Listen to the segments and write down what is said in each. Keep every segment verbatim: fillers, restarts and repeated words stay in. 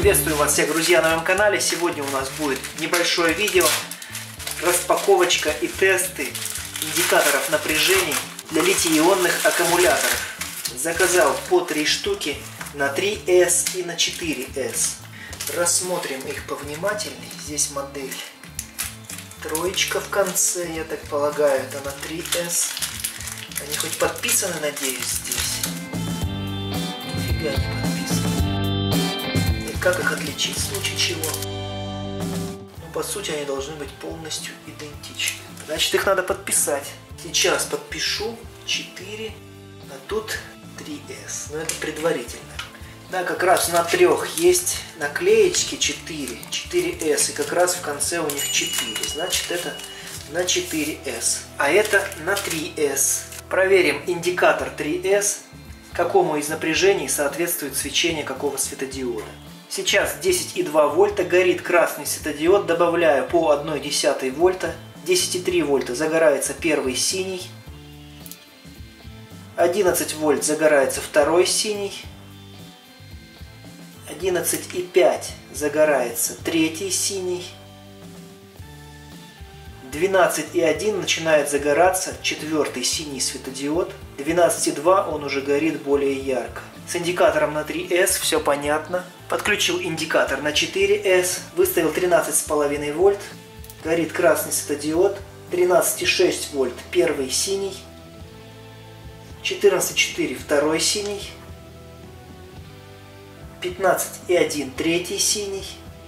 Приветствую вас всех, друзья, на моем канале. Сегодня у нас будет небольшое видео, распаковочка и тесты индикаторов напряжений для литий-ионных аккумуляторов. Заказал по три штуки на три эс и на четыре эс. Рассмотрим их повнимательнее. Здесь модель троечка в конце, я так полагаю, это на три эс. Они хоть подписаны, надеюсь, здесь? Нифига не подписаны. Как их отличить в случае чего? Ну, по сути, они должны быть полностью идентичны. Значит, их надо подписать. Сейчас подпишу четыре, а тут три эс. Но это предварительно. Да, как раз на трех есть наклеечки четыре, четыре эс, и как раз в конце у них четыре. Значит, это на четыре эс. А это на три эс. Проверим индикатор три эс, какому из напряжений соответствует свечение какого светодиода. Сейчас десять и два вольта, горит красный светодиод, добавляю по одной десятой вольта, десять и три вольта загорается первый синий, одиннадцать вольт загорается второй синий, одиннадцать и пять загорается третий синий, двенадцать и один начинает загораться четвертый синий светодиод, двенадцать и два он уже горит более ярко. С индикатором на три эс все понятно. Подключил индикатор на четыре эс, выставил тринадцать и пять вольт, горит красный светодиод, тринадцать и шесть вольт первый синий, четырнадцать и четыре второй синий, пятнадцать и один третий синий,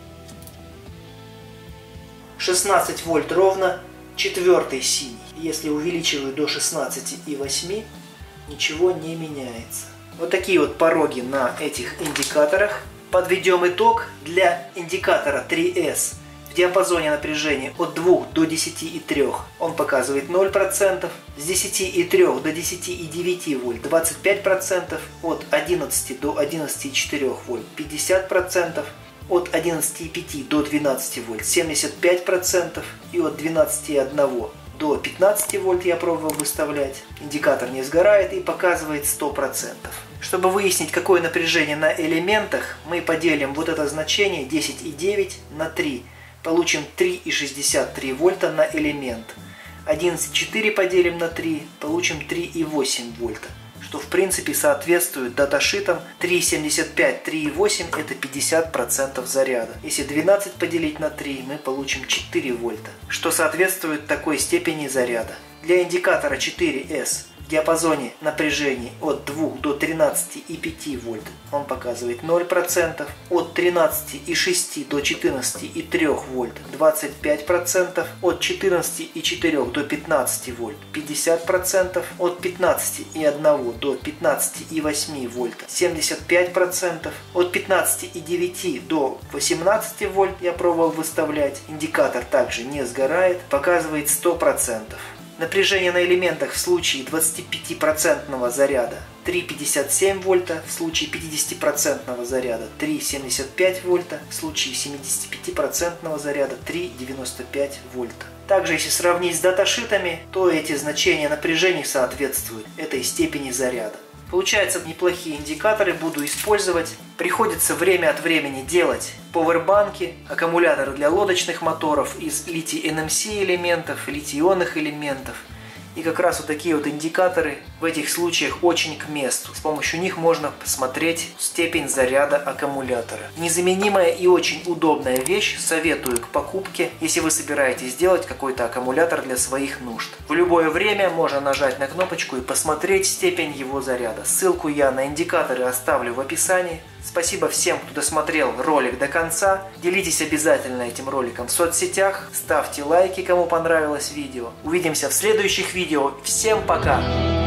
шестнадцать вольт ровно четвертый синий. Если увеличиваю до шестнадцати и восьми, ничего не меняется. Вот такие вот пороги на этих индикаторах. Подведем итог. Для индикатора три эс в диапазоне напряжения от двух до десяти и трёх он показывает ноль процентов. С десяти и трёх до десяти и девяти вольт двадцать пять процентов. От одиннадцати до одиннадцати и четырёх вольт пятьдесят процентов. От одиннадцати и пяти до двенадцати вольт семьдесят пять процентов. И от двенадцати и одного до пятнадцати вольт я пробовал выставлять. Индикатор не сгорает и показывает сто процентов. Чтобы выяснить, какое напряжение на элементах, мы поделим вот это значение десять и девять на три. Получим три и шестьдесят три вольта на элемент. одиннадцать и четыре поделим на три. Получим три и восемь вольта. Что в принципе соответствует даташитам. три и семьдесят пять, три и восемь это пятьдесят процентов заряда. Если двенадцать поделить на три, мы получим четыре вольта. Что соответствует такой степени заряда. Для индикатора четыре эс в диапазоне напряжений от двух до тринадцати и пяти вольт он показывает ноль процентов. От тринадцати и шести до четырнадцати и трёх вольт двадцать пять процентов. От четырнадцати и четырёх до пятнадцати вольт пятьдесят процентов. От пятнадцати и одного до пятнадцати и восьми вольт семьдесят пять процентов. От пятнадцати и девяти до восемнадцати вольт я пробовал выставлять. Индикатор также не сгорает, показывает сто процентов. Напряжение на элементах в случае двадцатипятипроцентного заряда три и пятьдесят семь вольта, в случае пятидесятипроцентного заряда три и семьдесят пять вольта, в случае семидесятипятипроцентного заряда три и девяносто пять вольта. Также, если сравнить с даташитами, то эти значения напряжений соответствуют этой степени заряда. Получается, неплохие индикаторы, буду использовать. Приходится время от времени делать пауэрбанки, аккумуляторы для лодочных моторов из литий-эн эм си элементов, литий-ионных элементов. И как раз вот такие вот индикаторы в этих случаях очень к месту. С помощью них можно посмотреть степень заряда аккумулятора. Незаменимая и очень удобная вещь, советую к покупке, если вы собираетесь сделать какой-то аккумулятор для своих нужд. В любое время можно нажать на кнопочку и посмотреть степень его заряда. Ссылку я на индикаторы оставлю в описании. Спасибо всем, кто досмотрел ролик до конца. Делитесь обязательно этим роликом в соцсетях. Ставьте лайки, кому понравилось видео. Увидимся в следующих видео. Всем пока!